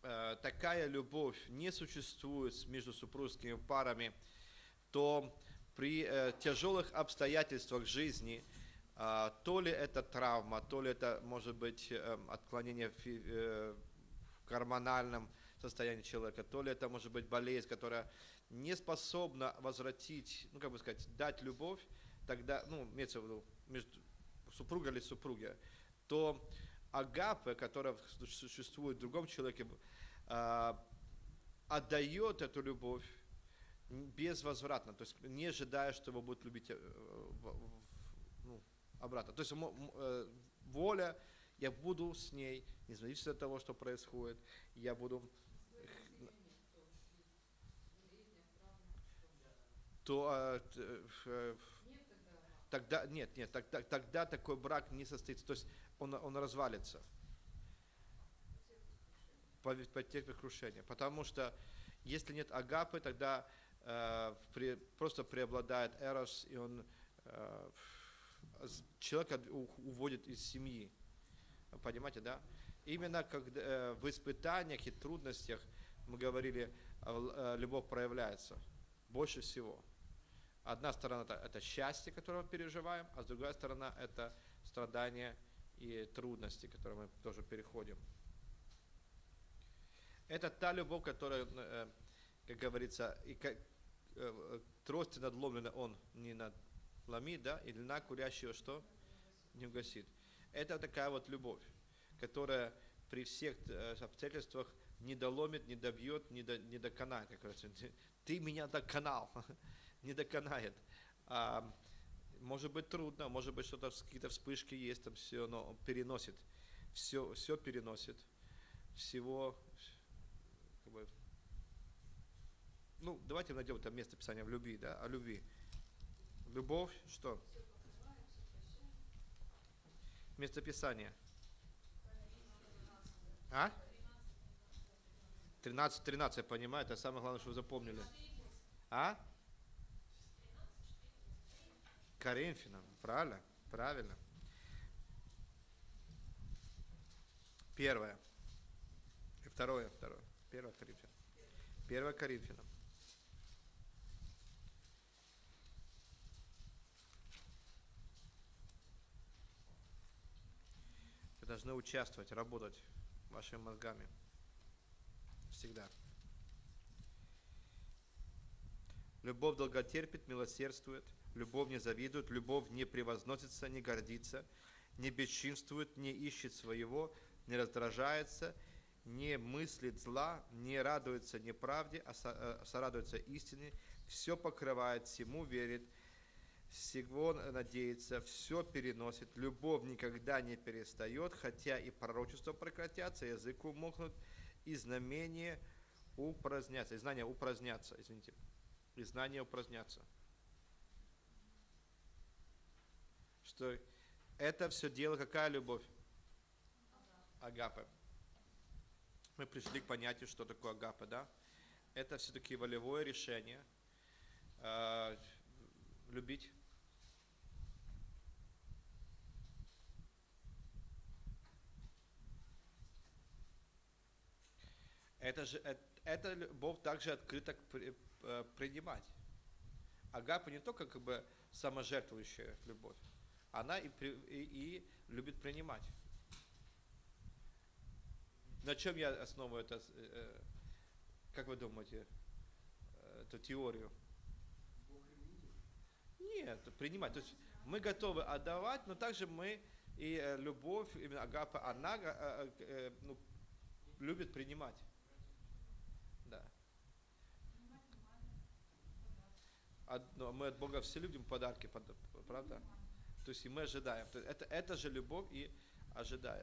такая любовь не существует между супружескими парами, то при тяжелых обстоятельствах жизни, то ли это травма, то ли это может быть отклонение в гормональном состоянии человека, то ли это может быть болезнь, которая не способна возвратить, ну как бы сказать, дать любовь, тогда, ну, имеется в виду, между супругой или супругой, то агапе, которая существует в другом человеке, отдает эту любовь безвозвратно, то есть не ожидая, что его будут любить обратно. То есть воля, я буду с ней, независимо от того, что происходит, я буду... Тогда тогда такой брак не состоится, то есть он развалится, потерпит крушение, потому что если нет агапы, тогда просто преобладает эрос, и он человека уводит из семьи, понимаете, да? Именно когда в испытаниях и трудностях, мы говорили, любовь проявляется больше всего. Одна сторона это счастье, которое мы переживаем, а с другой стороны это страдания и трудности, которые мы тоже переходим. Это та любовь, которая, как говорится, и как трости надломлены он не надломит, да, и льна курящего что? Не угасит. Это такая вот любовь, которая при всех обстоятельствах не доломит, не добьет, не доконает. Как говорится, ты меня доконал, не доконает. Может быть трудно, может быть что-то, какие-то вспышки есть, там все, но он переносит, все переносит, всего, как бы, ну, давайте найдем это место Писания в любви, да, о любви. Любовь, что? Место Писания. 13, я понимаю, это самое главное, что вы запомнили. Коринфянам, правильно? Правильно. Первое. И второе. Первое Коринфянам. Первое Коринфянам. Вы должны участвовать, работать вашими мозгами. Всегда. Любовь долготерпит, милосердствует, любовь не завидует, любовь не превозносится, не гордится, не бесчинствует, не ищет своего, не раздражается, не мыслит зла, не радуется неправде, а сорадуется истине, все покрывает, всему верит, всего надеется, все переносит, любовь никогда не перестает, хотя и пророчества прекратятся, язык умолкнут, и знамения упразднятся, и знания упразднятся, извините, и знания упразднятся. Что это все дело, какая любовь? Агапе. Мы пришли к понятию, что такое агапе, да? Это все-таки волевое решение любить. Эта любовь также открыта принимать. Агапе не только как бы саможертвующая любовь, она и любит принимать. На чем я основываю это, как вы думаете, эту теорию? Нет, принимать. То есть мы готовы отдавать, но также мы и любовь, именно агапе, она любит принимать. Да. Но мы от Бога все любим подарки, правда? То есть и мы ожидаем. Это же любовь и ожидает.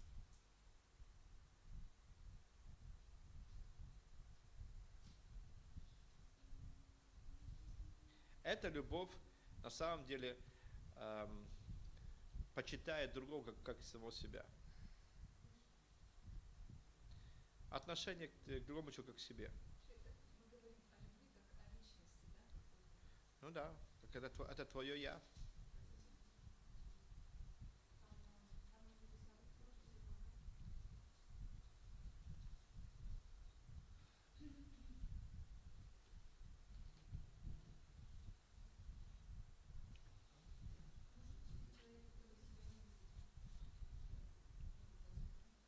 Эта любовь на самом деле почитает другого как самого себя. Отношение к другому человеку как к себе. Ну да, это твое я.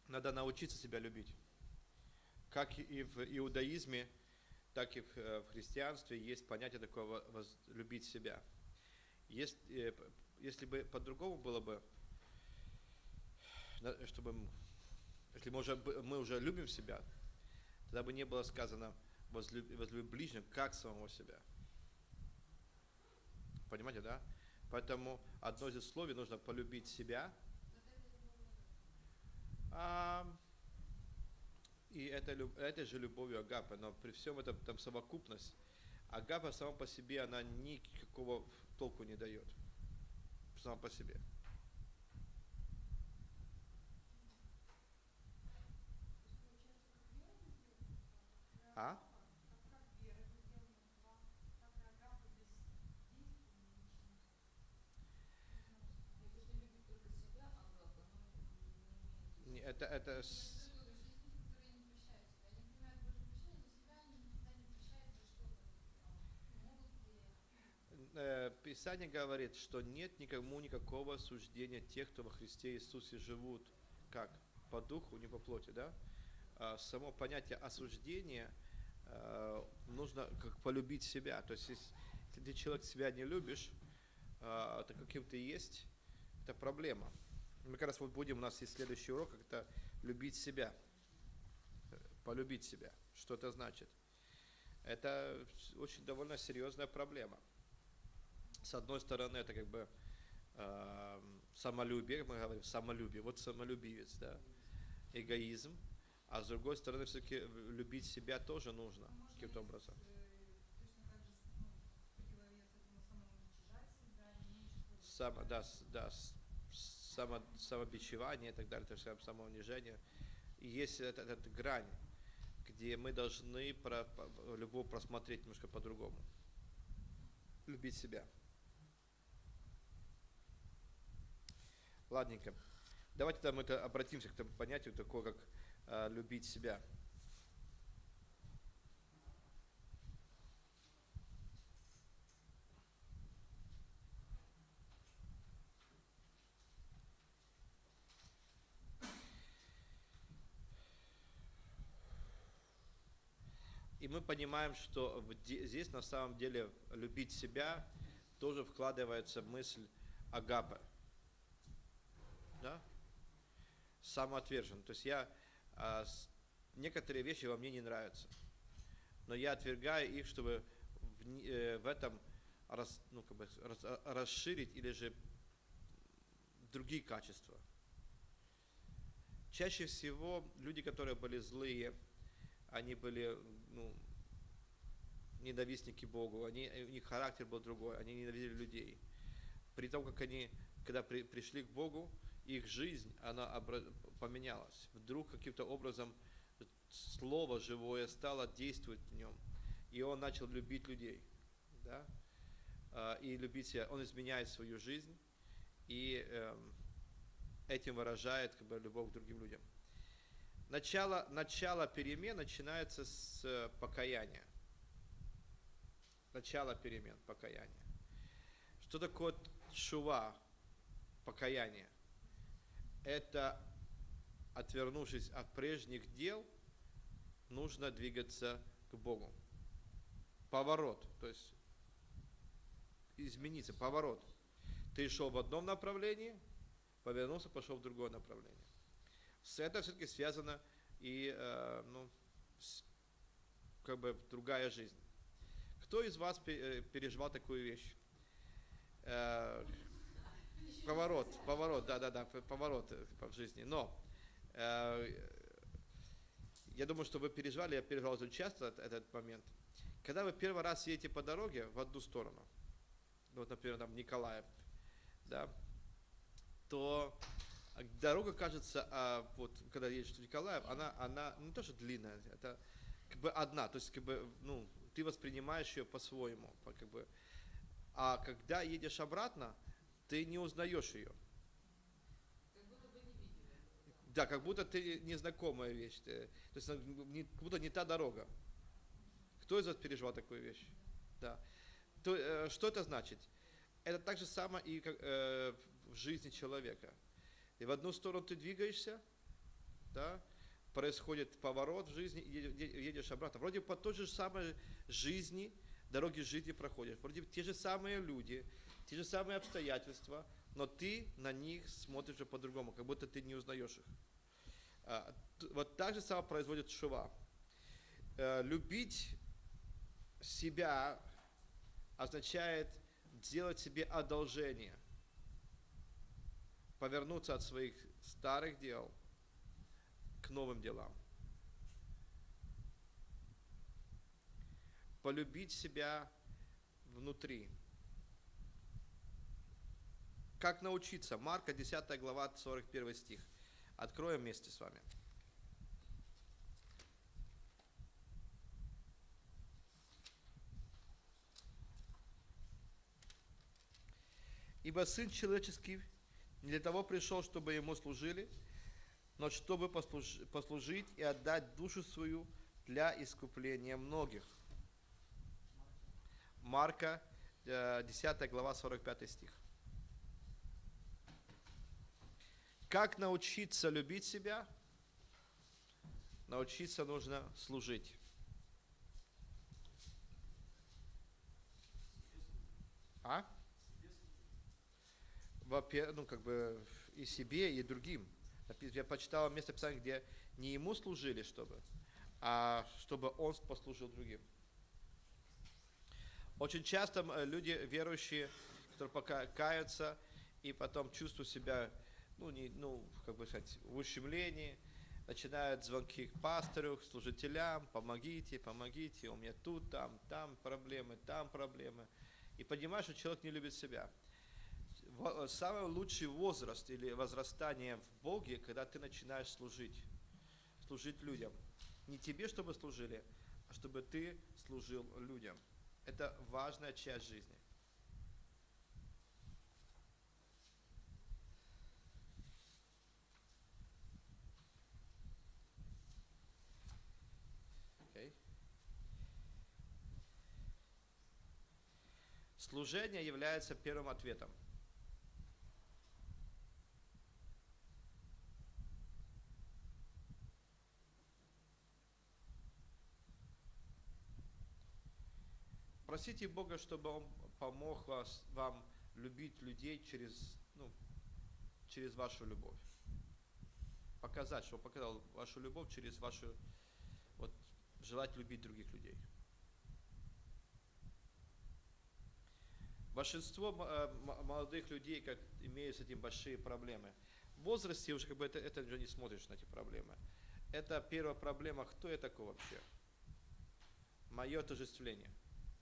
Надо научиться себя любить. Как и в иудаизме, так и в христианстве есть понятие такого любить себя. Если бы по-другому было бы, чтобы, если мы уже любим себя, тогда бы не было сказано возлюби ближнего как самого себя. Понимаете, да? Поэтому одно из условий нужно полюбить себя. И это же любовью агапы, но при всем этом там совокупность. Агапа сама по себе, она никакого толку не дает. Сама по себе. А? Это Писание говорит, что нет никому никакого осуждения тех, кто во Христе Иисусе живут, как? По духу, не по плоти, да? Само понятие осуждения нужно как полюбить себя. То есть, если ты человек себя не любишь, то каким ты есть, это проблема. Мы как раз вот будем, у нас есть следующий урок, как это любить себя. Полюбить себя. Что это значит? Это очень довольно серьезная проблема. С одной стороны, это как бы самолюбие, мы говорим, самолюбие, вот самолюбивец, да, эгоизм, а с другой стороны, все-таки любить себя тоже нужно каким-то образом. Самобичевание и так далее, то есть самоунижение. И есть эта грань, где мы должны любовь просмотреть немножко по-другому. Любить себя. Ладненько. Давайте мы обратимся к тому понятию, такого как любить себя. И мы понимаем, что здесь на самом деле любить себя тоже вкладывается мысль агапы. Да? Самоотвержен. То есть некоторые вещи во мне не нравятся, но я отвергаю их, чтобы в этом расширить или же другие качества. Чаще всего люди, которые были злые, они были ненавистники Богу, у них характер был другой, они ненавидели людей. При том, как они, когда пришли к Богу, их жизнь, она поменялась. Вдруг каким-то образом слово живое стало действовать в нем, и он начал любить людей, да? И любить себя. Он изменяет свою жизнь и этим выражает любовь к другим людям. Начало перемен начинается с покаяния. Начало перемен, покаяние. Что такое тшува, покаяние? Это, отвернувшись от прежних дел, нужно двигаться к Богу. Поворот, то есть измениться, поворот. Ты шел в одном направлении, повернулся, пошел в другое направление. С этим все-таки связана и другая жизнь. Кто из вас переживал такую вещь? Поворот, поворот в жизни. Но я думаю, что вы переживали, я переживал очень часто этот момент. Когда вы первый раз едете по дороге в одну сторону, вот, например, там Николаев, да, то дорога кажется, вот когда едешь в Николаев, она не то что длинная, это одна, то есть ты воспринимаешь ее по-своему, а когда едешь обратно, ты не узнаешь ее. Как будто бы не видели. Да, как будто ты незнакомая вещь, то есть как будто не та дорога. Кто из вас переживал такую вещь? Да. Что это значит? Это так же самое и в жизни человека. И в одну сторону ты двигаешься, да, происходит поворот в жизни, и едешь обратно. Вроде по той же самой жизни, дороги жизни проходишь. Вроде те же самые люди, те же самые обстоятельства, но ты на них смотришь уже по-другому, как будто ты не узнаешь их. Вот так же самое производит тшува. Любить себя означает делать себе одолжение, повернуться от своих старых дел к новым делам. Полюбить себя внутри. Как научиться? Марка 10 глава, 41 стих. Откроем вместе с вами. Ибо Сын Человеческий не для того пришел, чтобы Ему служили, но чтобы послужить и отдать душу свою для искупления многих. Марка 10 глава, 45 стих. Как научиться любить себя? Научиться нужно служить. А? Ну, как бы и себе, и другим. Я почитал место Писания, где не ему служили, а чтобы он послужил другим. Очень часто люди, верующие, которые пока каются и потом чувствуют себя, как бы сказать, в ущемлении, начинают звонки к пастору, к служителям: помогите, помогите, у меня тут, там проблемы, там проблемы. И понимаешь, что человек не любит себя. Самый лучший возраст или возрастание в Боге, когда ты начинаешь служить людям. Не тебе, чтобы служили, а чтобы ты служил людям. Это важная часть жизни. Okay. Служение является первым ответом. Просите Бога, чтобы Он помог вам любить людей через вашу любовь. Показать, чтобы Он показал вашу любовь через вашу желать любить других людей. Большинство молодых людей имеют с этим большие проблемы. В возрасте уже это уже не смотришь на эти проблемы. Это первая проблема: кто я такой вообще? Мое отождествление.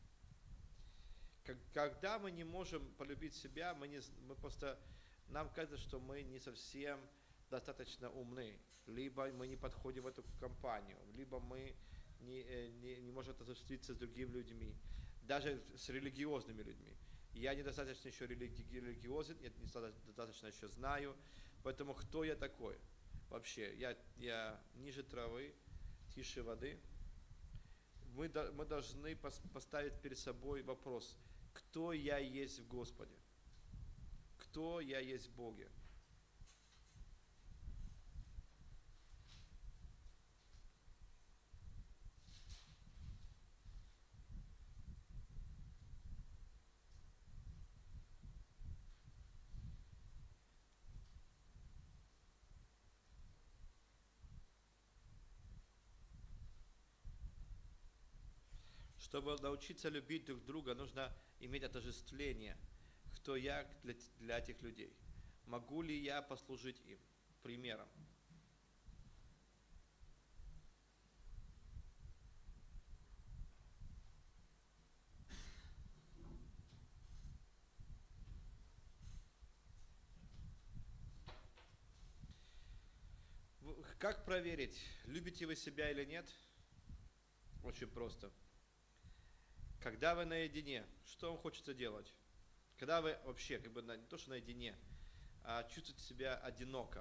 Когда мы не можем полюбить себя, нам кажется, что мы не совсем достаточно умны, либо мы не подходим в эту компанию, либо мы не можем отождествиться с другими людьми, даже с религиозными людьми. Я недостаточно еще религиозен, я недостаточно еще знаю, поэтому кто я такой? Вообще, я ниже травы, тише воды. Мы должны поставить перед собой вопрос: кто я есть в Господе? Кто я есть в Боге? Чтобы научиться любить друг друга, нужно иметь отождествление. Кто я для этих людей? Могу ли я послужить им примером? Как проверить, любите вы себя или нет? Очень просто. Когда вы наедине, что вам хочется делать? Когда вы вообще, не то что наедине, а чувствуете себя одиноко.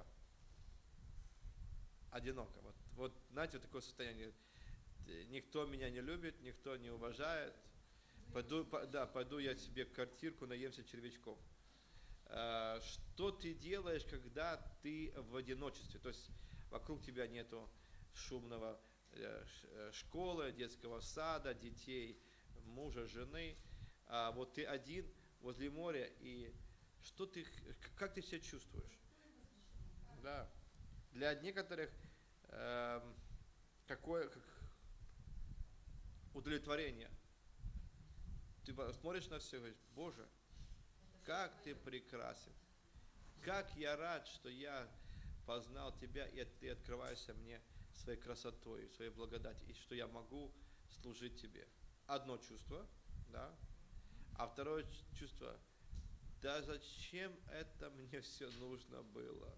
Одиноко. Вот знаете, вот такое состояние. Никто меня не любит, никто не уважает. Пойду я себе квартирку, наемся червячков. Что ты делаешь, когда ты в одиночестве? То есть вокруг тебя нету шумного школы, детского сада, детей, мужа, жены, а вот ты один возле моря, и как ты себя чувствуешь? Да. Для некоторых какое удовлетворение. Ты смотришь на все и говоришь: Боже, как ты прекрасен, как я рад, что я познал тебя, и ты открываешься мне своей красотой, своей благодатью, и что я могу служить тебе. Одно чувство, да, а второе чувство: да зачем это мне все нужно было?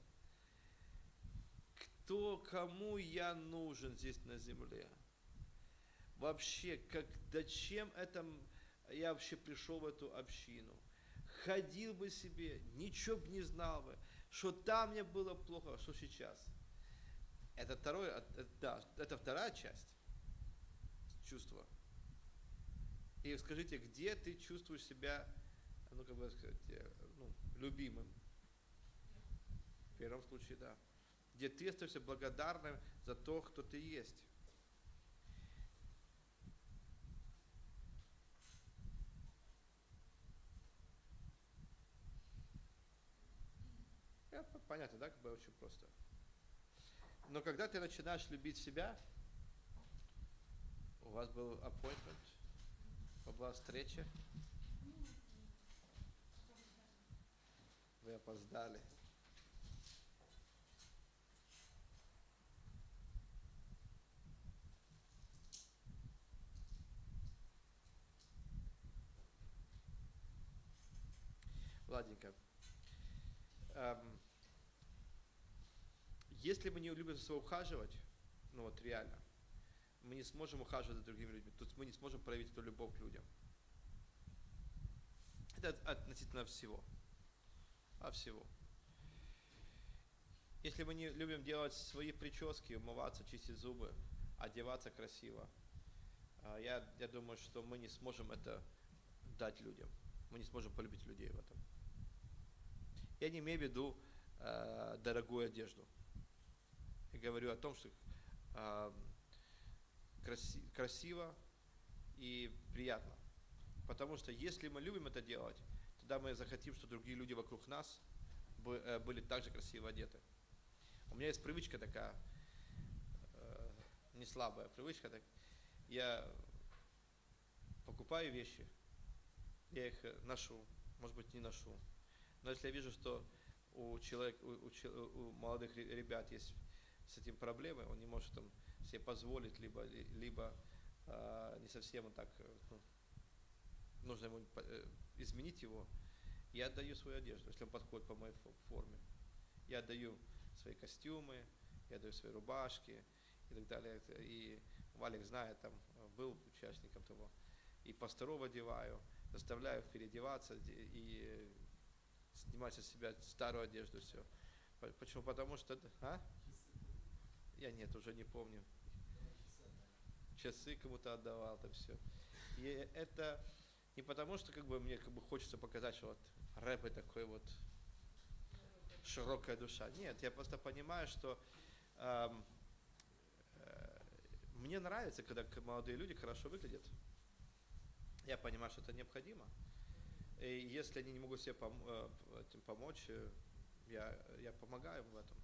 Кому я нужен здесь на земле? Вообще, зачем это я вообще пришел в эту общину? Ходил бы себе, ничего бы не знал бы, что там мне было плохо, что сейчас. Это вторая часть чувства. И скажите, где ты чувствуешь себя, любимым? В первом случае, да. Где ты остаешься благодарным за то, кто ты есть. Понятно, да, очень просто. Но когда ты начинаешь любить себя, у вас был appointment, была встреча, вы опоздали. Ладненько. Если мы не любим за собой ухаживать, реально, мы не сможем ухаживать за другими людьми, то есть мы не сможем проявить эту любовь к людям. Это относительно всего. Всего. Если мы не любим делать свои прически, умываться, чистить зубы, одеваться красиво, я думаю, что мы не сможем это дать людям. Мы не сможем полюбить людей в этом. Я не имею в виду дорогую одежду. Я говорю о том, что красиво и приятно. Потому что если мы любим это делать, тогда мы захотим, чтобы другие люди вокруг нас были также красиво одеты. У меня есть привычка такая, не слабая привычка. Я покупаю вещи, я их ношу, может быть, не ношу. Но если я вижу, что у молодых ребят есть с этим проблемы, он не может себе позволить, либо не совсем так, нужно ему изменить его, я отдаю свою одежду, если он подходит по моей форме. Я отдаю свои костюмы, я отдаю свои рубашки и так далее. И Валик знает, был участником того. И пасторов одеваю, заставляю переодеваться и снимать с себя старую одежду, все. Почему? Потому что... Я уже не помню. Часы кому-то отдавал, это все. И это не потому, что мне хочется показать, что рэп такой широкая душа. Нет, я просто понимаю, что мне нравится, когда молодые люди хорошо выглядят. Я понимаю, что это необходимо. И если они не могут себе этим помочь, я помогаю в этом.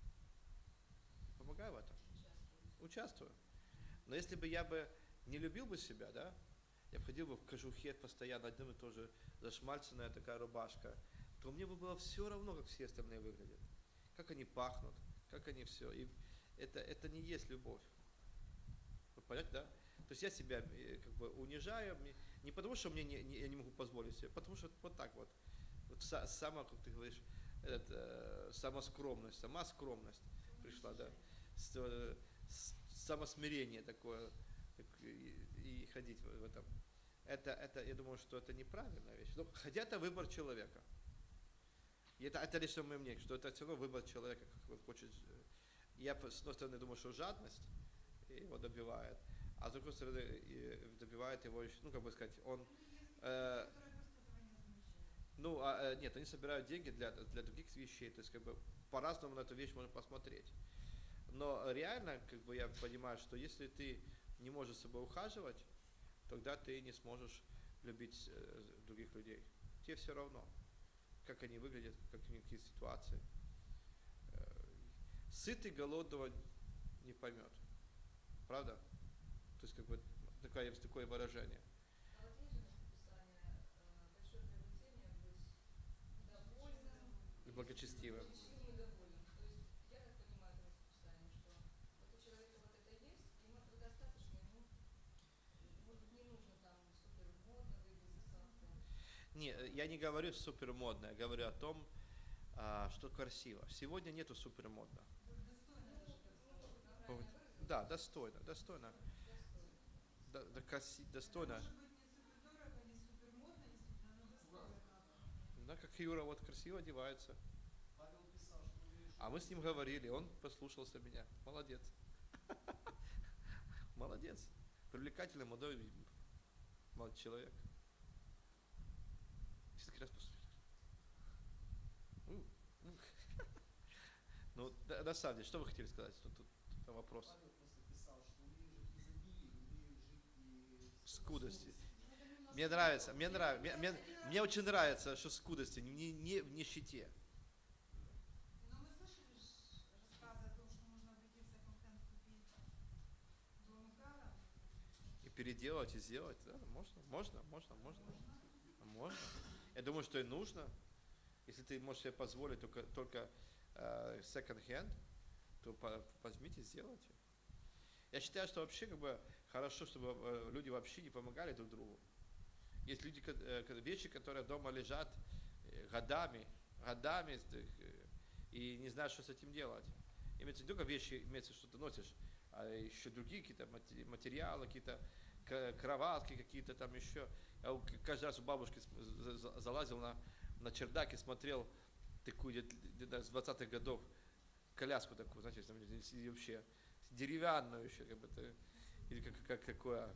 Участвую. Но если бы я не любил бы себя, да, я ходил бы в кожухе постоянно, одна и тоже зашмальцанная такая рубашка, то мне бы было все равно, как все остальные выглядят. Как они пахнут, как они все. И это не есть любовь. Вы понимаете, да? То есть я себя унижаю, не потому, что я не могу позволить себе, потому что вот так вот. Сама, как ты говоришь, сама скромность пришла, да. Самосмирение такое, и ходить в этом. Это, я думаю, что это неправильная вещь. Но, хотя это выбор человека. И это лично мое мнение, что это все равно выбор человека, как он хочет. Я, с одной стороны, думаю, что жадность его добивает, а с другой стороны, добивает его еще, он... нет, они собирают деньги для других вещей, то есть по-разному на эту вещь можно посмотреть. Но реально, как бы я понимаю, что если ты не можешь с собой ухаживать, тогда ты не сможешь любить других людей. Тебе все равно, как они выглядят, какие ситуации. Сытый голодного не поймет. Правда? То есть как бы такое выражение. А вот есть же местописание, большое приобретение быть довольным, И благочестивым. ничем не довольным. То есть я так понимаю это местописание, что вот у человека вот это есть, ему этого достаточно, ему, может быть, не нужно там супер модно выглядеть как-то. Не, я не говорю супер модно, я говорю о том, что красиво. Сегодня нету супер модно. Правильно выразилась? Да, достойно. Достойно. Достойно. Может быть, не супер дорого, не супер модно, действительно, но достойно. Да, как Юра вот красиво одевается. Павел писал, что умеешь. А мы с ним говорили, он послушался меня. Молодец. Молодец. Привлекательный молодой человек. Несколько раз послушали. Ну, на самом деле, что вы хотели сказать? Тут вопрос. Павел просто писал, что умею жить в изобилии, умею жить и в Скудости. скудости. Мне очень нравится, что скудости, не в нищете. Но мы слышали рассказы о том, что можно прийти в секонд-хенд купить дом Икара. И переделать, и сделать. Да, можно. Я думаю, что и нужно. Если ты можешь себе позволить только second-hand, то возьмите, сделайте. Я считаю, что вообще как бы хорошо, чтобы люди вообще не помогали друг другу. Есть люди, вещи, которые дома лежат годами, и не знают, что с этим делать. Имеется не только вещи, имеется, что ты носишь, а еще другие какие-то материалы, какие-то кроватки какие-то там еще. Я каждый раз у бабушки залазил на чердак и смотрел такую где-то с 20-х годов коляску такую, знаете, там, вообще деревянную еще, как бы, или как какое.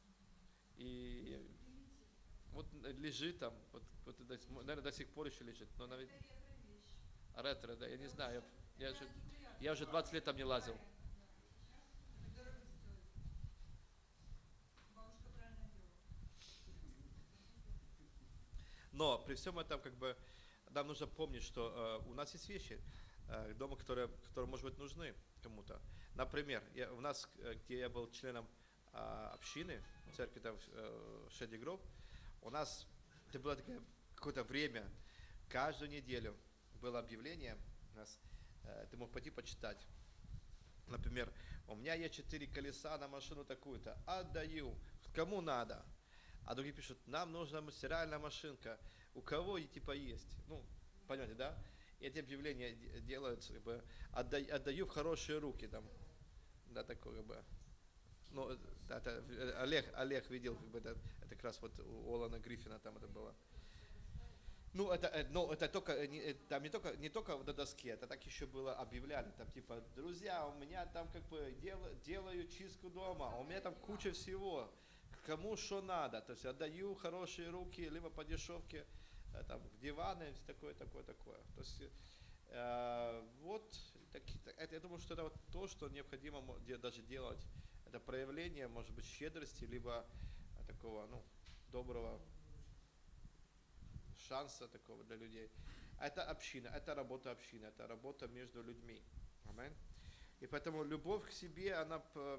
И вот лежит там, наверное, до сих пор еще лежит. Но, наверное, ретро, да, я не знаю, я уже 20 лет там не лазил. Дорого стоит. Бабушка правильно делала. Но при всем этом, как бы, нам нужно помнить, что у нас есть вещи дома, которые, может быть, нужны кому-то. Например, у нас, где я был членом общины, церкви там Шеди Гроб, у нас это было какое-то время, каждую неделю было объявление, у нас, ты мог пойти почитать. Например, у меня есть 4 колеса на машину такую-то, отдаю, кому надо. А другие пишут, нам нужна стиральная машинка, у кого типа есть. Ну, понимаете, да? И эти объявления делаются, как бы, отдаю в хорошие руки, там, да, такое, как бы. Ну, да, это Олег видел, как бы, это как раз вот у Олана Гриффина там это было. Ну, это только, там не только на доске, это так еще было объявляли, там типа, друзья, у меня там как бы делаю чистку дома, у меня там куча всего, кому что надо, то есть отдаю хорошие руки, либо по дешевке, там, диваны, такое. То есть, вот, я думаю, что это вот то, что необходимо даже делать, это проявление, может быть, щедрости, либо такого, ну, доброго шанса такого для людей. Это община, это работа общины, это работа между людьми. Аминь. И поэтому любовь к себе, она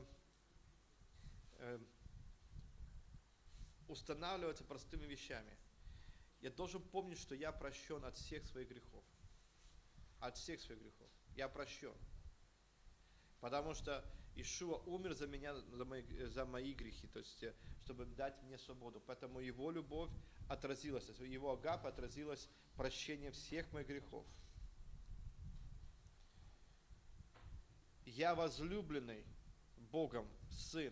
устанавливается простыми вещами. Я должен помнить, что я прощен от всех своих грехов. От всех своих грехов. Я прощен. Потому что Ишуа умер за меня, за мои грехи, то есть, чтобы дать мне свободу. Поэтому его любовь отразилась, его агапа отразилась в прощении всех моих грехов. Я возлюбленный Богом сын.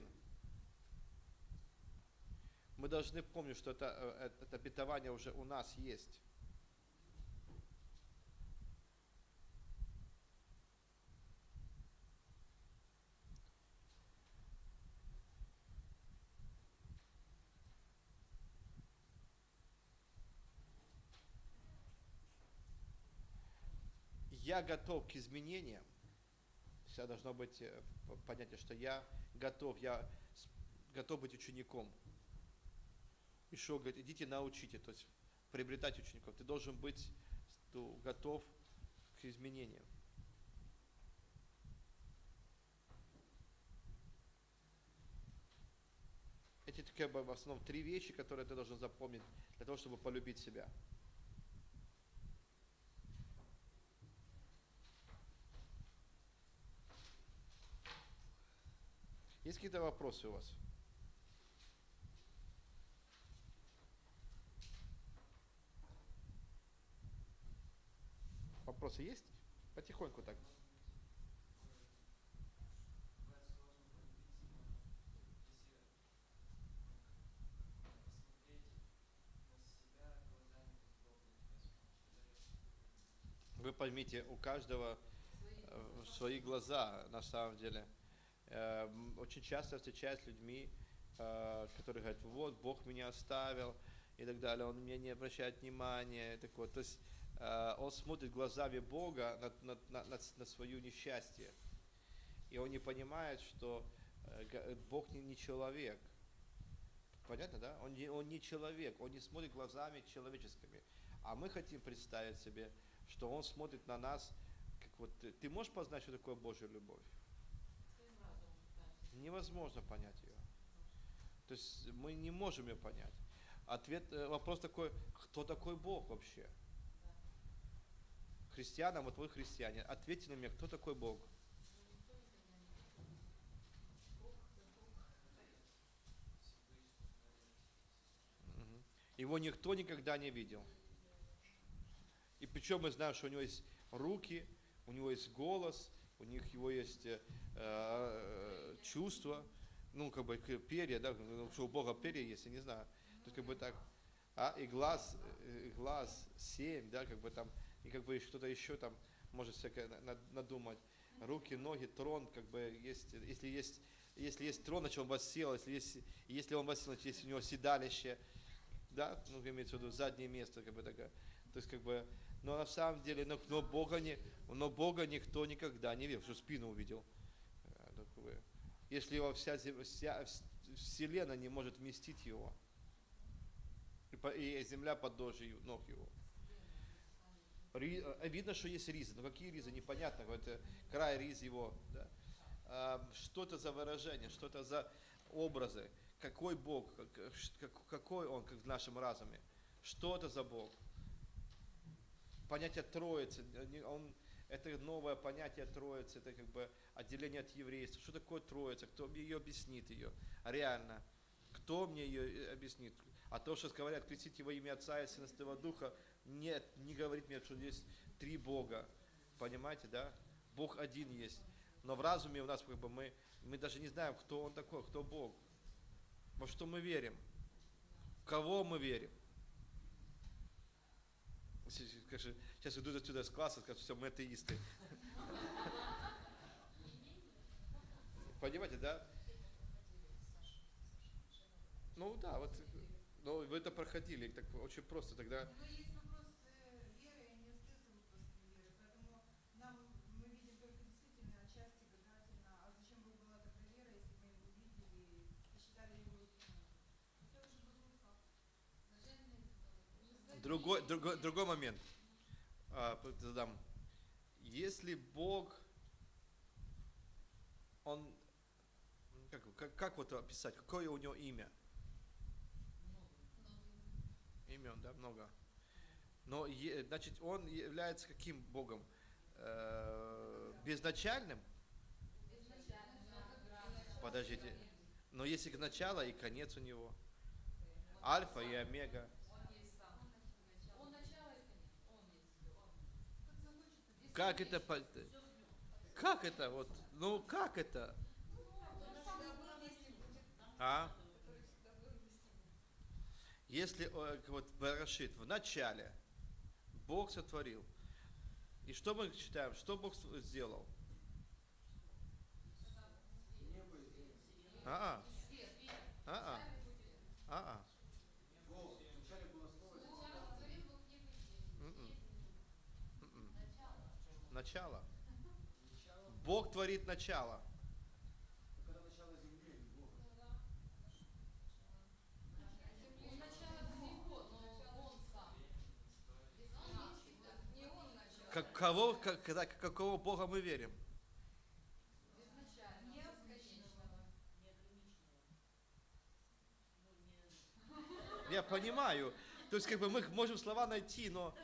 Мы должны помнить, что это обетование уже у нас есть. Я готов к изменениям Всегда должно быть понятие, что я готов быть учеником. Ишуа говорит, идите научите, то есть приобретать учеников. Ты должен быть готов к изменениям. Эти как бы в основном 3 вещи, которые ты должен запомнить для того, чтобы полюбить себя. Есть какие-то вопросы у вас? Вопросы есть? Потихоньку так. Вы поймите, у каждого свои глаза, на самом деле. Очень часто встречаюсь с людьми, которые говорят, вот, Бог меня оставил, и так далее, Он меня не обращает внимания. Так вот. То есть он смотрит глазами Бога на свое несчастье. И он не понимает, что Бог не человек. Понятно, да? Он не человек, он не смотрит глазами человеческими. А мы хотим представить себе, что Он смотрит на нас, как вот ты можешь познать, что такое Божья любовь? Невозможно понять ее. То есть мы не можем ее понять. Вопрос такой, кто такой Бог вообще? Христианам, вот вы христиане, ответьте на меня, кто такой Бог? Его никто никогда не видел. И причем мы знаем, что у него есть руки, у него есть голос, у него есть чувства, ну, как бы перья, да, что у Бога перья есть, я не знаю. То есть, как бы так, и глаз 7, да, как бы там, и как бы что-то еще там может всякое надумать. Руки, ноги, трон, как бы есть, если есть трон, значит он воссел, если он воссел, значит есть у него седалище, да, ну, имеется в виду заднее место, как бы такое. То есть, как бы, но на самом деле, но Бога никто никогда не видел, что спину увидел. Если его вся вселенная не может вместить его, и земля под дождью ног его. Видно, что есть ризы, но какие ризы, непонятно, это край риз его, да. Что это за выражение, что это за образы, какой Бог, какой Он в нашем разуме, что это за Бог. Понятие Троицы, это новое понятие Троицы, это как бы отделение от еврейства. Что такое Троица? Кто мне ее объяснит ее? Реально. Кто мне ее объяснит? А то, что говорят, крестите во имя Отца и Сына и Святого Духа, нет, не говорит мне, что есть 3 Бога. Понимаете, да? Бог один есть. Но в разуме у нас как бы мы даже не знаем, кто Он такой, кто Бог. Во что мы верим? В кого мы верим? Сейчас идут отсюда из класса, скажут, все, мы атеисты. Понимаете, да? Ну да, вот, но вы это проходили, так очень просто тогда. Но есть вопрос веры, и не остается вопрос веры, поэтому мы видим только действительно отчасти гадательно, а зачем Богу была такая вера, если мы его видели и считали его истинным? Это уже другой факт. Другой момент. Задам. Если Бог, Он, как вот описать, какое у Него имя? Имен, да, много. Но, значит, Он является каким Богом? Безначальным? Подождите. Но есть и начало, и конец у Него. Альфа и омега. Как это? Как это? Вот, ну как это? Если вот Берешит, в начале Бог сотворил. И что мы читаем? Что Бог сделал? Начало. Бог творит начало. Когда начало земли, Бога. Земли начало это не Бог, но он сам. Не он начал. Какого Бога мы верим? Безначально, бесконечного. Я понимаю. То есть, как бы мы можем слова найти, но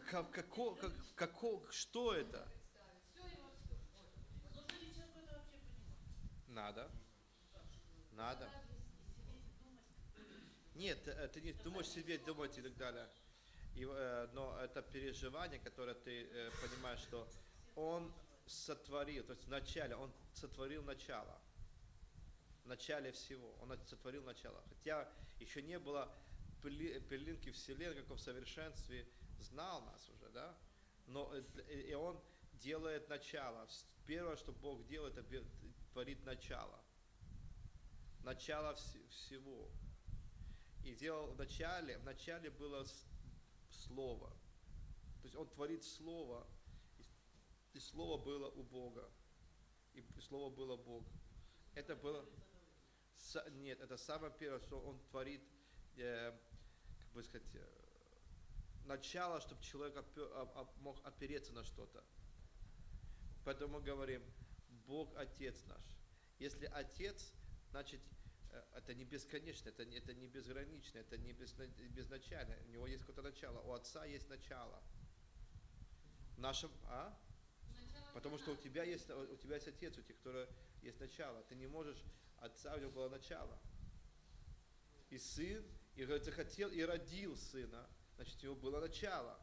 что это? Все и во всем. Нужно ли человеку это вообще понимать? Надо. Надо. Надо сидеть и думать. Нет, ты не думаешь себе думать и так далее. Но это переживание, которое ты понимаешь, что Он сотворил, то есть вначале, Он сотворил начало. В начале всего. Он сотворил начало. Хотя еще не было пылинки вселенной, как в совершенстве, знал нас уже, да? Но и Он делает начало. Первое, что Бог делает, это творит начало. Начало всего. И делал в начале было Слово. То есть Он творит Слово, и Слово было у Бога. И Слово было Бог. Это было... Нет, это самое первое, что Он творит, как бы сказать, начало, чтобы человек мог опереться на что-то. Поэтому мы говорим, Бог Отец наш. Если Отец, значит, это не бесконечно, это не безгранично, это не безначально. У него есть какое-то начало. У Отца есть начало. В нашем, Потому что у тебя есть Отец, у тех, который есть начало. Ты не можешь, Отца у него было начало. И Сын, и говорит, захотел и родил Сына, значит, у него было начало.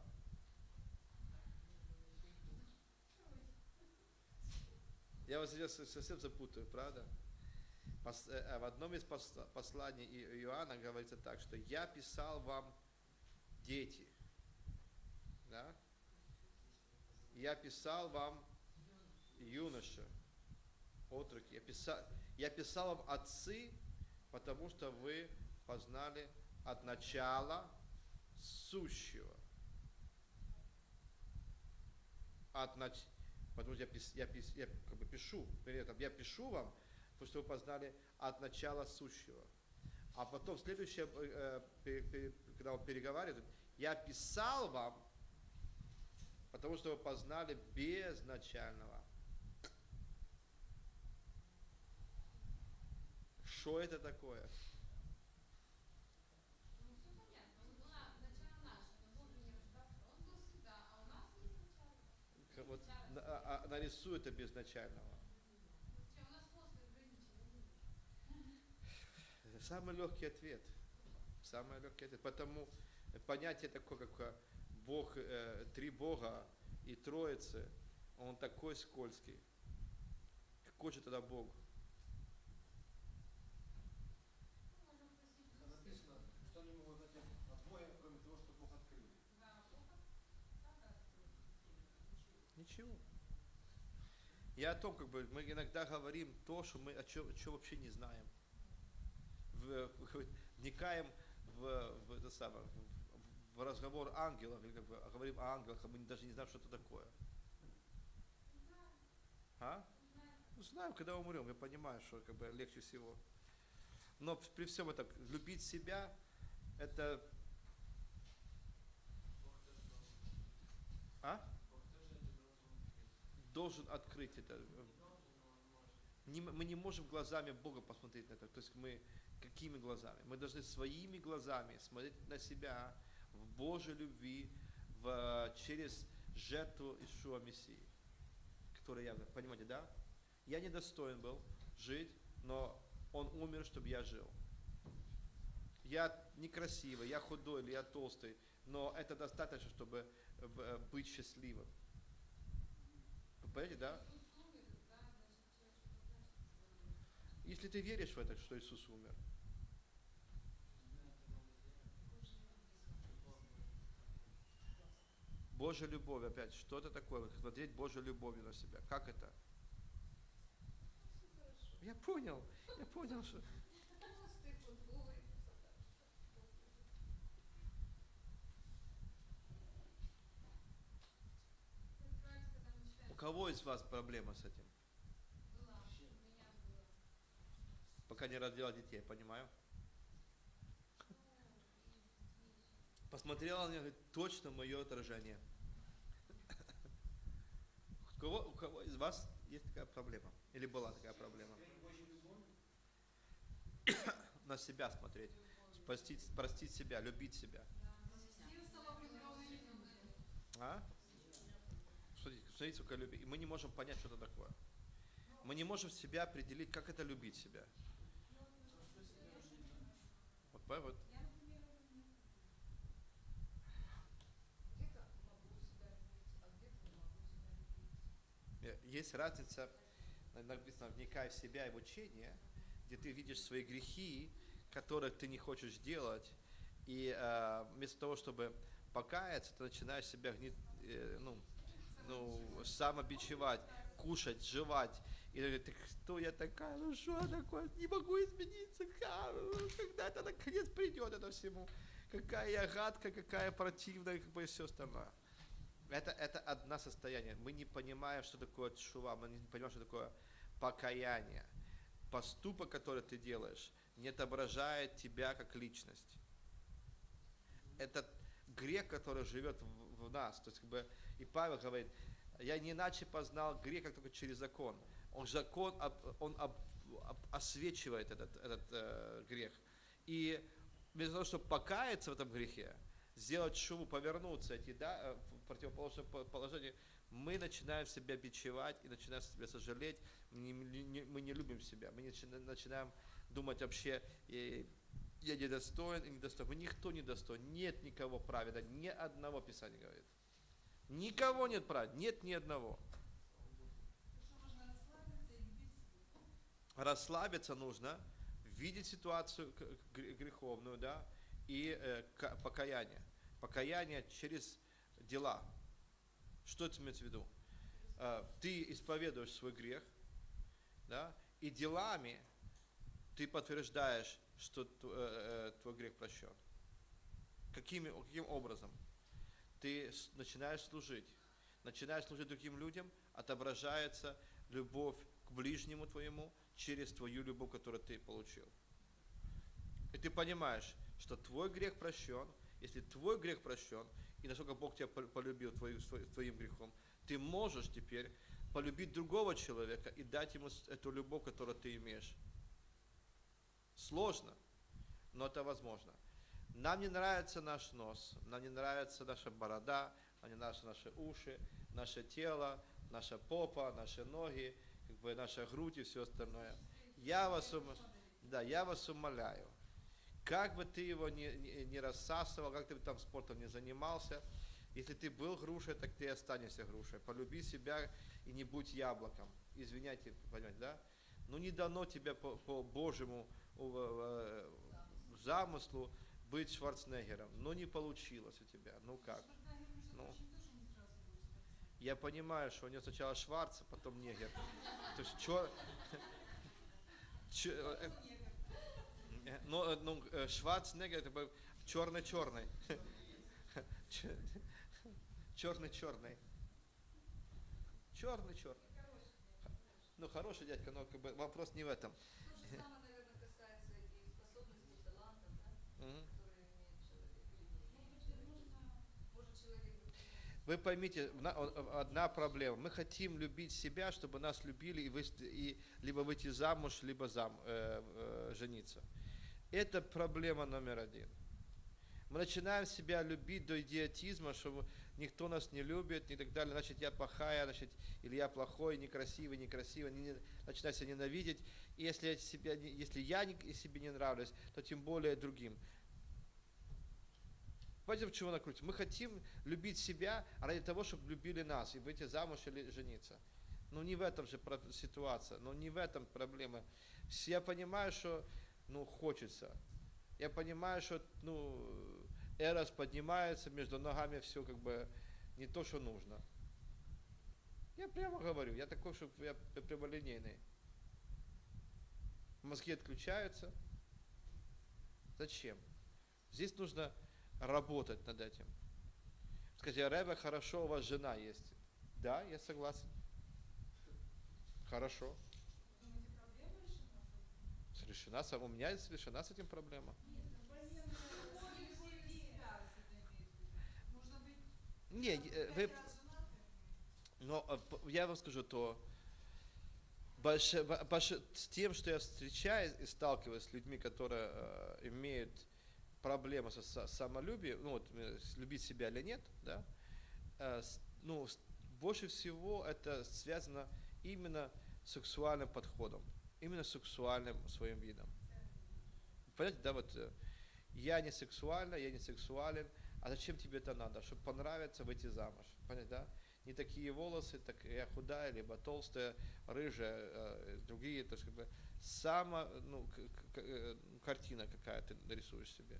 Я вас сейчас совсем запутаю, правда? В одном из посланий Иоанна говорится так, что я писал вам, дети, да? Я писал вам, юноши, отроки, я писал вам, отцы, потому что вы познали от начала сущего. Потому что я как бы пишу, при этом я пишу вам, потому что вы познали от начала сущего. А потом следующее, когда он переговаривает, я писал вам, потому что вы познали безначального. Что это такое? Ну, все понятно. Начало наше, но Бог не рождался. Он был всегда, а у нас есть начало. Вот, нарисуй это безначального. Все, у нас после уже ничего не будет. Самый легкий ответ. Самый легкий ответ. Потому понятие такое, как Бог, три Бога и Троицы, он такой скользкий. Какой же тогда Бог? Можем спросить Там написано, что они могут знать от Бога, кроме того, что Бог открыл. Да, Бог как Ничего. Я о том, как бы мы иногда говорим то, что мы о чем вообще не знаем. Вникаем в разговор ангелов, или как бы говорим о ангелах, а мы даже не знаем, что это такое. Ну, знаем, когда умрем, я понимаю, что как бы легче всего. Но при всем этом, любить себя, это... Должен открыть это. Мы не можем глазами Бога посмотреть на это. То есть мы какими глазами? Мы должны своими глазами смотреть на себя в Божьей любви, через жертву Ишуа Мессии, который явно, понимаете, да? Я недостоин был жить, но Он умер, чтобы я жил. Я некрасивый, я худой или я толстый, но это достаточно, чтобы быть счастливым. Вы понимаете, да? Если ты веришь в это, что Иисус умер. Божья любовь, опять, что это такое? Смотреть Божью любовью на себя. Как это? Я понял, что... Толстый, худой. У кого из вас проблема с этим? пока не родила детей, понимаю. Посмотрела на меня, говорит, точно мое отражение. У кого из вас есть такая проблема? Или была такая проблема? На себя смотреть, простить себя, любить себя. Все самовлюбленные люди. А? Смотрите, сколько любить. И мы не можем понять, что это такое. Мы не можем себя определить, как это любить себя. Вот, вот. Я, например, Где-то могу себя любить, а где-то не могу себя любить. Есть разница, написано, вникай в себя и в учение, где ты видишь свои грехи, которых ты не хочешь делать, и вместо того, чтобы покаяться, ты начинаешь себя самобичевать, кушать, жевать. И говорит, кто я такая, ну что я такое, не могу измениться, когда это наконец придет это всему, какая я гадкая, какая противная, как бы и все остальное. Это одно состояние. Мы не понимаем, что такое тшува, мы не понимаем, что такое покаяние. Поступок, который ты делаешь, не отображает тебя как личность. Это грех, который живет в нас. То есть, и Павел говорит, я не иначе познал грех, как только через закон. Закон освечивает этот грех. И вместо того, чтобы покаяться в этом грехе, сделать шуву, повернуться, идти в противоположное положение, мы начинаем себя бичевать и начинаем себя сожалеть, мы не любим себя, мы начинаем думать вообще, я недостоин и недостоин. Никто не достоин, нет никого праведного, ни одного Писания говорит. Никого нет праведного, нет ни одного. что можно расслабиться и любить себя. Расслабиться нужно, видеть ситуацию греховную, да, и покаяние. Покаяние через дела. Что это имеется в виду? Ты исповедуешь свой грех, да, и делами ты подтверждаешь, что твой грех прощен. Каким образом? Ты начинаешь служить другим людям, отображается любовь к ближнему твоему через твою любовь, которую ты получил. И ты понимаешь, что твой грех прощен. Если твой грех прощен, и насколько Бог тебя полюбил твоим грехом, ты можешь теперь полюбить другого человека и дать ему эту любовь, которую ты имеешь. Сложно, но это возможно. Нам не нравится наш нос, нам не нравится наша борода, нам не нравятся наши уши, наше тело, наша попа, наши ноги, наша грудь и все остальное. Я вас умоляю, как бы ты его не рассасывал, как ты там спортом не занимался, если ты был грушей, так ты и останешься грушей. Полюби себя и не будь яблоком. Извиняйте, понимаете, да? Ну не дано тебе по Божьему замыслу быть Шварценеггером. Но не получилось у тебя. Ну как? Ну, я понимаю, что у него сначала Шварц, а потом негер. То есть Шварценеггер это был черный-черный. Черный-черный. Черный-черный. Ну, хороший дядька, но вопрос не в этом. То же самое, наверное, касается и способностей, талантов, да, которые имеет человек. Может человек... Вы поймите, одна проблема. Мы хотим любить себя, чтобы нас любили и либо выйти замуж, либо жениться. Это проблема номер один. Мы начинаем себя любить до идиотизма, что никто нас не любит и так далее. Значит, я плохая, или я плохой, некрасивый, начинаю себя ненавидеть. И если я себе не нравлюсь, то тем более другим. Понимаете, в чего накрутим? Мы хотим любить себя ради того, чтобы любили нас и выйти замуж или жениться. Но не в этом же ситуация, но не в этом проблема. Я понимаю, что хочется. Я понимаю, что эрос поднимается, между ногами все не то, что нужно. Я прямо говорю, я такой, что я прямолинейный. Мозги отключаются. Зачем? Здесь нужно работать над этим. Скажите, Ребе, хорошо, у вас жена есть. Да, я согласен. Хорошо. решена, у меня решена с этим проблема. Нужно быть Не, вы, 5 раз женатым. но я вам скажу, то с тем, что я встречаюсь и сталкиваюсь с людьми, которые имеют проблемы со самолюбием, ну вот любить себя или нет, да, ну, больше всего это связано именно с сексуальным подходом, именно с сексуальным своим видом. Понимаете, да, вот я не сексуальна, я не сексуален, а зачем тебе это надо? Чтобы понравиться, выйти замуж. Понимаете, да? Не такие волосы, так я худая, либо толстая, рыжая, другие, то есть как бы ну, картина какая ты нарисуешь себе.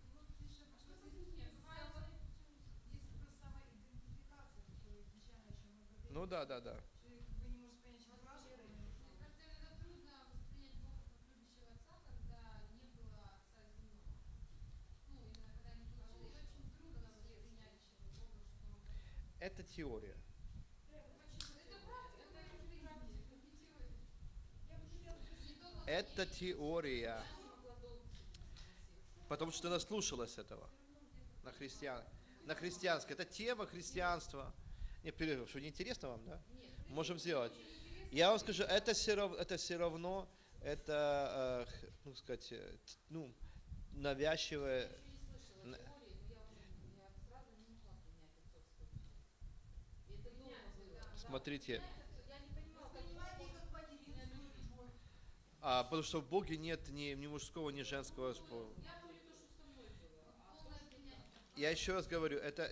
Есть просто самоидентификация, которую изначально еще мы говорили. Ну да, да, да. Человек как бы не может понять, что спрашивает. Мне кажется, иногда трудно воспринять Бога как любящего отца, когда не было отца земного. Ну, именно когда не получилось. И очень трудно воспринять Бога, что он как-то... Это теория. Это практика, это уже практика, не теория. Не то, но Это теория. я не могла долго с этим согласиться. Потому что наслушалась этого. На христианское. Это тема христианства. Не, перерыв, что не интересно вам, да? Можем сделать. Я вам скажу, это все равно, это, ну сказать, ну, навязчивое. Я еще не слышала теории, но я сразу не могла принять отцовскую любовь. И это долго было. Смотрите, Я не понимала, как Воспринимайте их как материнскую любовь. потому что в Боге нет ни мужского, ни женского. я помню то, что со мной было. А полное принятие. Я еще раз говорю, это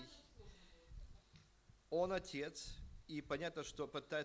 Он Отец, и понятно, что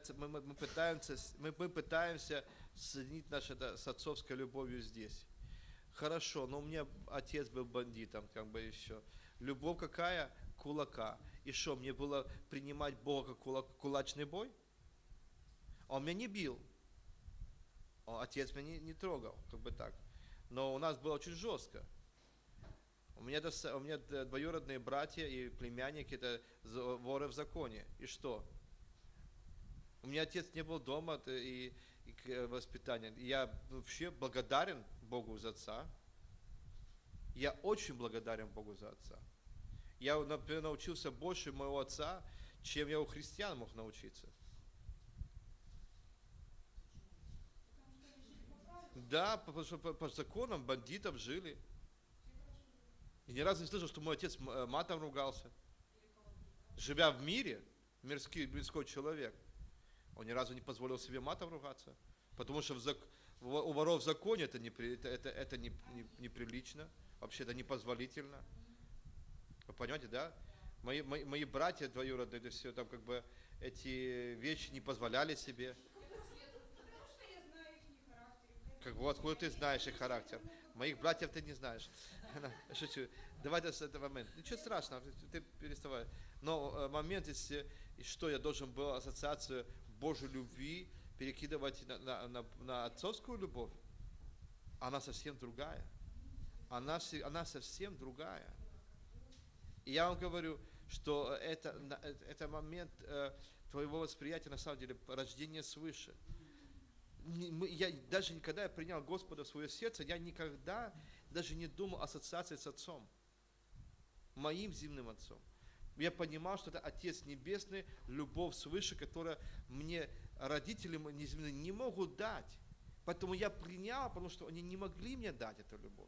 мы пытаемся соединить это с отцовской любовью здесь. Хорошо, но у меня отец был бандитом, как бы еще. Любовь какая? Кулака. И что, мне было принимать Бога как кулачный бой? Он меня не бил. Отец меня не трогал, как бы так. Но у нас было очень жестко. У меня двоюродные братья и племянники, это воры в законе. И что? У меня отец не был дома и к воспитанию. Я вообще благодарен Богу за отца. Я очень благодарен Богу за отца. Я, например, научился больше моего отца, чем я у христиан мог научиться. Да, потому что по законам бандитов жили. И ни разу не слышал, что мой отец матом ругался. Живя в мире, мирской человек, он ни разу не позволил себе матом ругаться. Потому что у воров в законе это неприлично, вообще это непозволительно. Вы понимаете, да? Мои братья двоюродные, это все там как бы эти вещи не позволяли себе. Потому что я знаю их характер. Как вот, откуда ты знаешь их характер? Моих братьев ты не знаешь. Шучу. Давайте с этого момента. Ничего страшного, ты переставай. Но момент, если что я должен был ассоциацию Божьей любви перекидывать на отцовскую любовь, она совсем другая. Она совсем другая. И я вам говорю, что это момент твоего восприятия, на самом деле, рождения свыше. Я даже когда я принял Господа в свое сердце, я никогда даже не думал о ассоциации с Отцом, моим земным Отцом. Я понимал, что это Отец Небесный, любовь свыше, которую мне родители неземные не могут дать. Поэтому я принял, потому что они не могли мне дать эту любовь.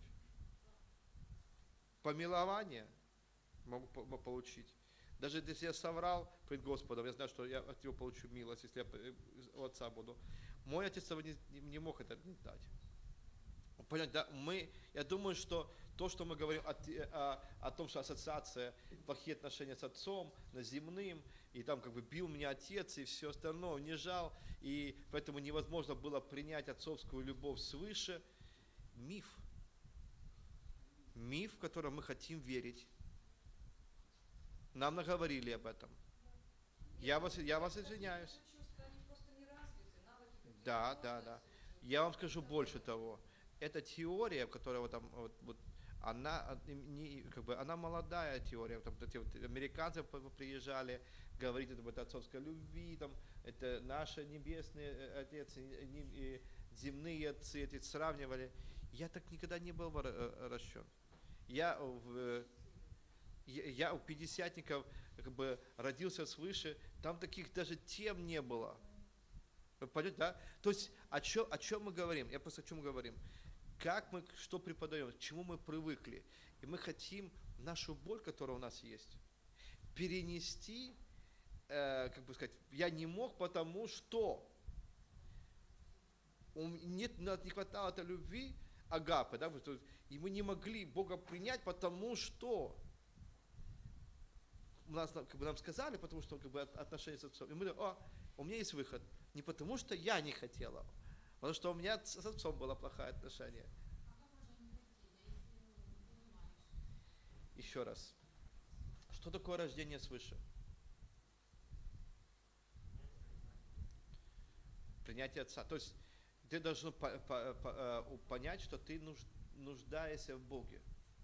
Помилование могу получить. Даже если я соврал пред Господом, я знаю, что я от Него получу милость, если я у Отца буду. Мой Отец не мог это дать. Понять, да? Я думаю, что то, что мы говорим о том, что ассоциация, плохие отношения с Отцом, на земным, и там как бы бил меня Отец, и все остальное, унижал, и поэтому невозможно было принять отцовскую любовь свыше, миф. Миф, в который мы хотим верить. Нам наговорили об этом. Я вас извиняюсь. Чувства, они просто не развиты, навыки какие-то Да, можно да, да. осуществить. Я вам скажу больше того. Эта теория, которая она молодая теория. Там, эти американцы приезжали, говорить это отцовской любви, там, это наш небесный Отец, земные отцы эти сравнивали. Я так никогда не был вращен. Я у пятидесятников как бы родился свыше, там таких даже тем не было. Вы понимаете, да? То есть о чем мы говорим? Я просто о чем говорим. Как мы, что преподаем, к чему мы привыкли. И мы хотим нашу боль, которая у нас есть, перенести, как бы сказать, я не мог, потому что не хватало этой любви, агапы, да, и мы не могли Бога принять, потому что как бы нам сказали, потому что как бы отношения с отцом. И мы говорим, у меня есть выход. Не потому что я не хотела, потому что у меня с отцом было плохое отношение. Еще раз. Что такое рождение свыше? Принятие отца. То есть ты должен понять, что ты нуждаешься в Боге.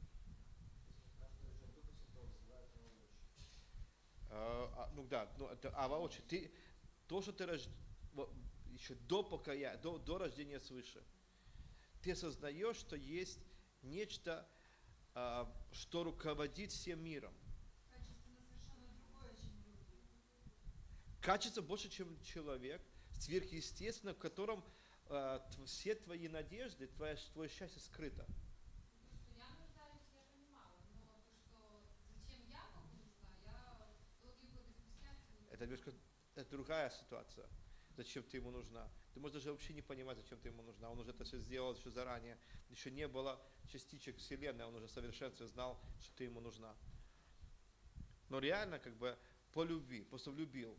Воочию. То, что ты еще до рождения свыше, ты осознаешь, что есть нечто, что руководит всем миром. Качественно совершенно другое, чем люди. Качество больше, чем человек, сверхъестественно, в котором все твои надежды, твое счастье скрыто. Я нуждаюсь, я понимала, но то, что зачем я Богу нужна, я долгие годы христианства. Это другая ситуация. Зачем ты ему нужна? Ты можешь даже вообще не понимать, зачем ты ему нужна. Он уже это все сделал еще заранее. Еще не было частичек Вселенной, он уже в совершенстве знал, что ты ему нужна. Но реально как бы по любви, просто влюбил.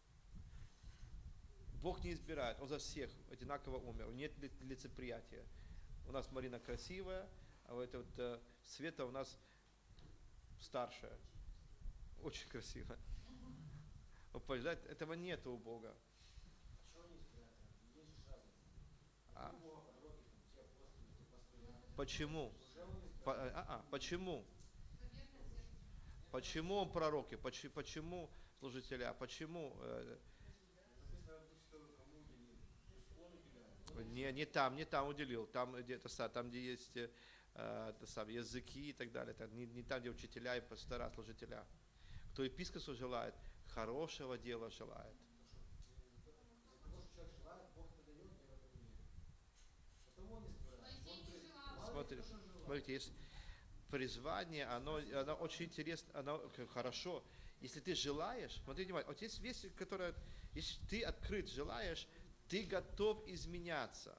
Бог не избирает, Он за всех одинаково умер. Нет лицеприятия. У нас Марина красивая, а вот Света у нас старшая. Очень красивая. Вы понимаете, этого нет у Бога. Почему? Почему? Почему он пророки? Почему служителя? Почему? Не там уделил. Там, где есть языки и так далее. Не там, где учителя и пастора, служителя. Кто епископу желает, хорошего дела желает. Смотрите, есть призвание, оно очень интересно, оно хорошо. Если ты желаешь, смотрите, вот есть вещи, которые, если ты открыт желаешь, ты готов изменяться.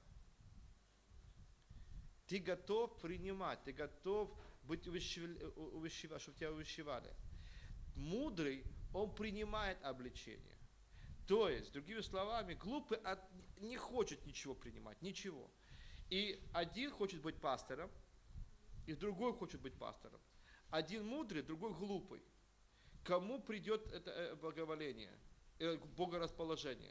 Ты готов принимать, ты готов быть чтобы тебя увещевали. Мудрый, он принимает обличение. То есть, другими словами, глупый не хочет ничего принимать, ничего. И один хочет быть пастором, и другой хочет быть пастором. Один мудрый, другой глупый. Кому придет это благоволение, богорасположение?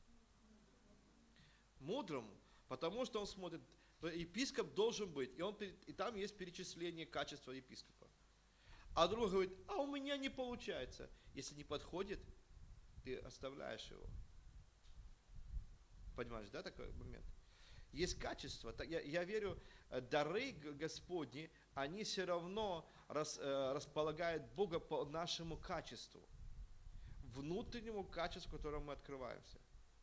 Мудрому, потому что он смотрит, епископ должен быть, и там есть перечисление качества епископа. А другой говорит, у меня не получается. Если не подходит, ты оставляешь его. Понимаешь, да, такой момент? Есть качество. Я верю, дары Господни, они все равно располагают Бога по нашему качеству. Внутреннему качеству, в котором мы открываемся.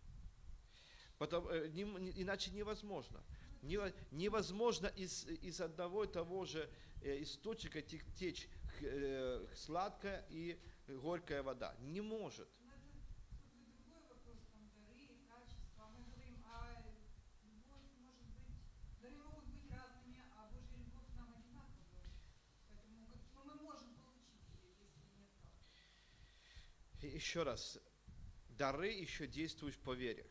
Иначе невозможно. Невозможно из одного и того же источника течь сладкая и горькая вода. Не может. Другой вопрос, там, дары, качества. Мы говорим, любовь может быть, дары могут быть разными, а Божья любовь нам одинаковая. Поэтому мы можем получить ее, если нет как. Еще раз, дары еще действуют по вере.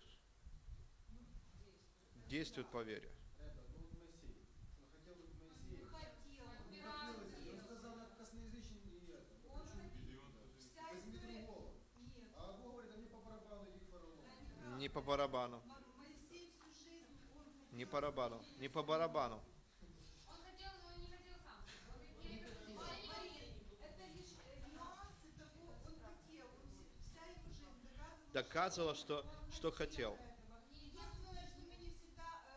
Действуют по вере. Не по барабану. Не по барабану. Не по барабану. Он хотел, но не хотел сам. Это лишь нюансы того, он хотел, вся его жизнь доказывала, что хотел. Единственное, что мы не всегда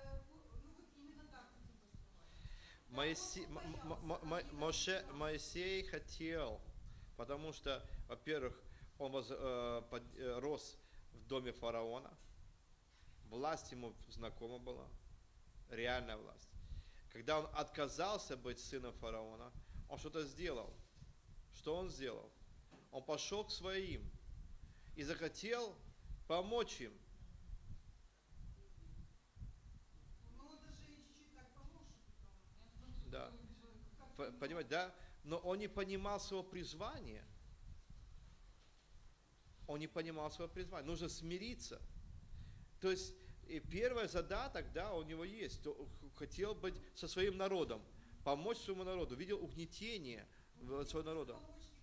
Моисей хотел, потому что, во-первых, он рос в доме фараона, власть ему знакома была, реальная власть. Когда он отказался быть сыном фараона, он что-то сделал. Что он сделал? Он пошел к своим и захотел помочь им. Ну, он даже и чуть-чуть так помог, что потом. Да. Как-то Понимаете, да? Но он не понимал своего призвания. Он не понимал своего призвания. Нужно смириться. То есть, и первый задаток, да, у него есть. Хотел быть со своим народом, помочь своему народу. Видел угнетение своего народа,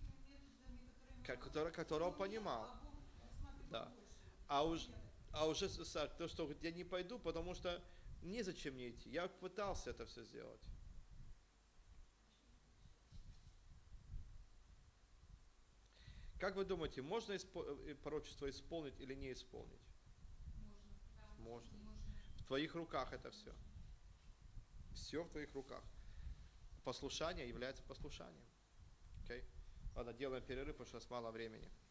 которого он понимал. Да. А уже то, что я не пойду, потому что незачем мне идти. Я пытался это все сделать. Как вы думаете, можно пророчество исполнить или не исполнить? Можно. В твоих руках это все. Все в твоих руках. Послушание является послушанием. Okay? Ладно, делаем перерыв, потому что у нас мало времени.